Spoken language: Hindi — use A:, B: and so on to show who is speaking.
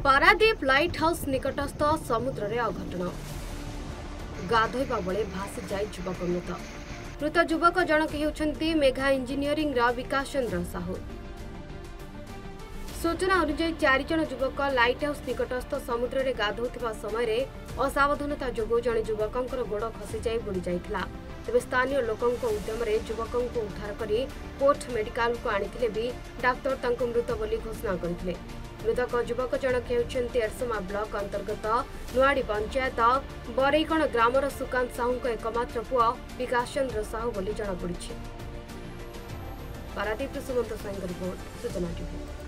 A: पारादीप लाइट हाउस निकटस्थ समुद्र रे अघटण गाधोइबा बेले भासी जाय युवक मृत युवक जनक हेउछंती मेघा इंजीनियरिंग रा विकास चंद्र साहू। सूचना अनुसार 4 जन युवक लाइट हाउस निकटस्थ समुद्र रे गाधोउथिबा समय असावधानता जोगु जने युवकंकर गोड़ खसी जाय बुड़ी जायथिला। तेबे स्थानीय लोकंक उद्यम रे युवकंक उद्धार करी कोर्ट मेडिकल को आनिथिले भी डाक्टर तांको मृत बोली घोषणा करथिले। मृतक युवक जनक हेउछंती एरसम ब्लॉक अंतर्गत नुआडी पंचायत बरईकण ग्रामर सुकांत साहू एकमात्र पुआ विकास चंद्र साहू बोली जणापड़ी। Paradip Sumant Sai report Suchana TV.